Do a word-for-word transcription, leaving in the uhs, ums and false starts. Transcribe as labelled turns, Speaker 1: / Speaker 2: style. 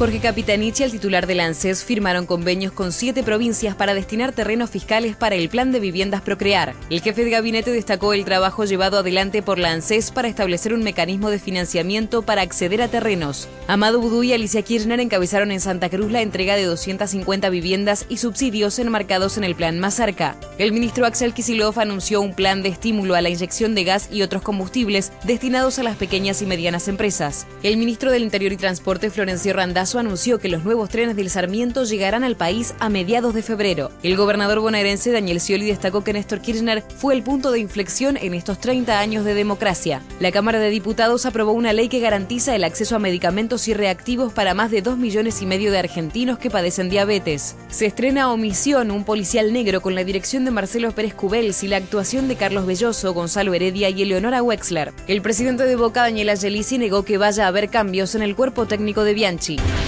Speaker 1: Jorge Capitanich y el titular del ANSES firmaron convenios con siete provincias para destinar terrenos fiscales para el plan de viviendas Procrear. El jefe de gabinete destacó el trabajo llevado adelante por la ANSES para establecer un mecanismo de financiamiento para acceder a terrenos. Amado Boudou y Alicia Kirchner encabezaron en Santa Cruz la entrega de doscientas cincuenta viviendas y subsidios enmarcados en el plan Más Cerca. El ministro Axel Kicillof anunció un plan de estímulo a la inyección de gas y otros combustibles destinados a las pequeñas y medianas empresas. El ministro del Interior y Transporte, Florencio Randazzo, anunció que los nuevos trenes del Sarmiento llegarán al país a mediados de febrero. El gobernador bonaerense Daniel Scioli destacó que Néstor Kirchner fue el punto de inflexión en estos treinta años de democracia. La Cámara de Diputados aprobó una ley que garantiza el acceso a medicamentos y reactivos para más de dos millones y medio de argentinos que padecen diabetes. Se estrena Omisión, un policial negro, con la dirección de Marcelo Pérez Cubels y la actuación de Carlos Belloso, Gonzalo Heredia y Eleonora Wexler. El presidente de Boca, Daniel Angelici, negó que vaya a haber cambios en el cuerpo técnico de Bianchi.